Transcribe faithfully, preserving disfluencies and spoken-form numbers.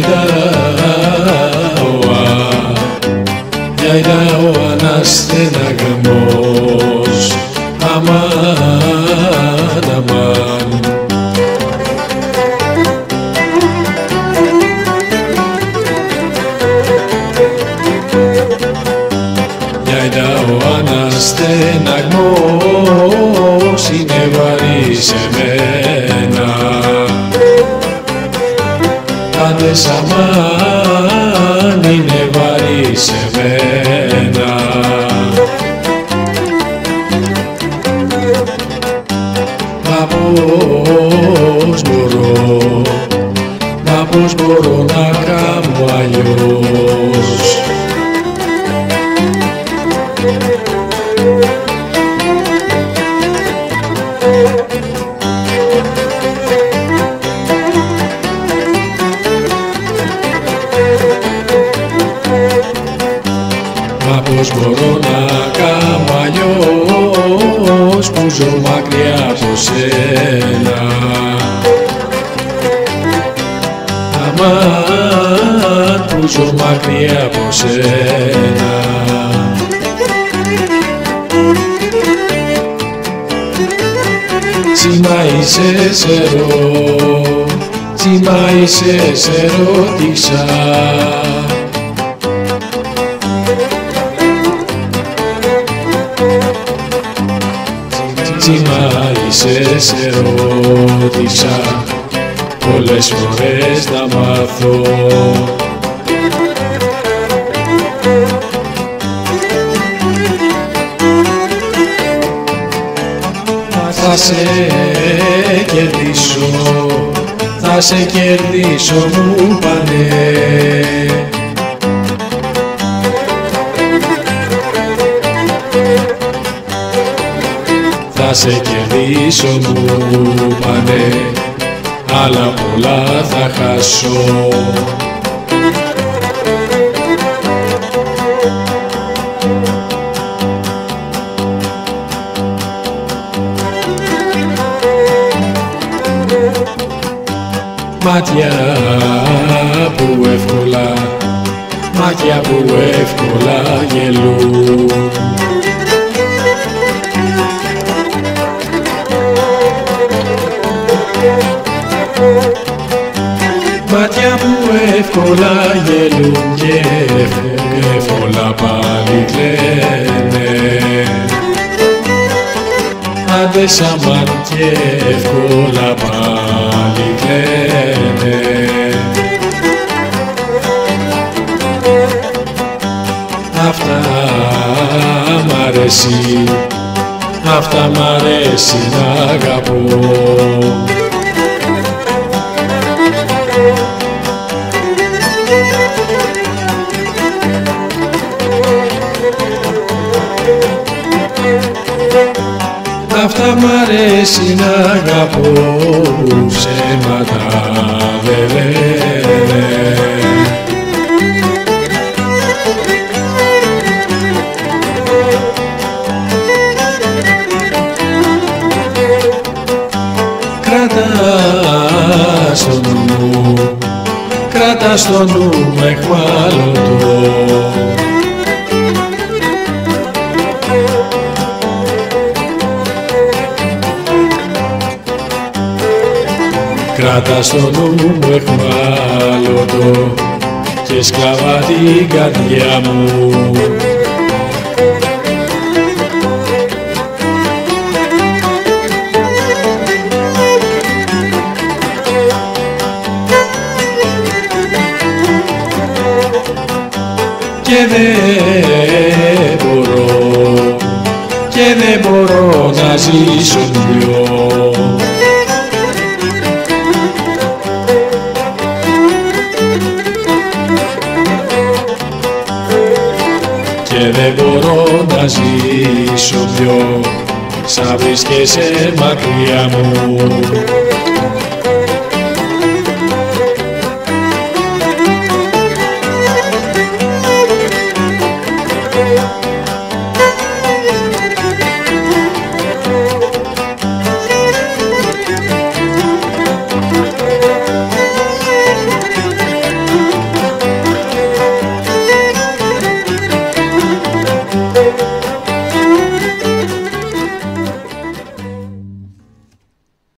Γιαϊδάωα, γιαϊδάωα να στεναγμός, αμάν, αμάν. Γιαϊδάωα να στεναγμός είναι βαρύ σε μένα. Άντες αμάν είναι βαρύ σε μένα. Μα πώς μπορώ, μα πώς μπορώ να κάνω αλλιώς. Μα πώς μπορώ να κάνω αλλιώς που ζω μακριά από σένα. Αμάν που ζω μακριά από σένα. Τσιμάισε σε ρω, τσιμάισε σε ρώτησα. Τσιμάισε σε ρώτησα, πολλές φορές να μάθω. Θα σε κερδίσω, θα σε κερδίσω μου πάνε. Θα σε κερδίσω μου πάνε, αλλά πολλά θα χάσω. Μάτια που εύκολα, μάτια που εύκολα γελούν. Μάτια που εύκολα γελούν και εύκολα πάλι κλαίνε. Άντες αμάν και εύκολα πάλι κλαίνε. Αυτά μ' αρέσει, αυτά μ' αρέσει να αγαπώ. Αυτά μ' αρέσει να αγαπώ, ψέματα δεν λένε. Κράτα στο νου, κράτα στο νου με εχμάλωτο. Κράτα στο νου μου εχμάλωτο και σκλαβά την καρδιά μου. Και δεν μπορώ, και δεν μπορώ να ζήσω δυο. Και δεν μπορώ να ζήσω πιο, σαν βρίσκεσαι μακριά μου.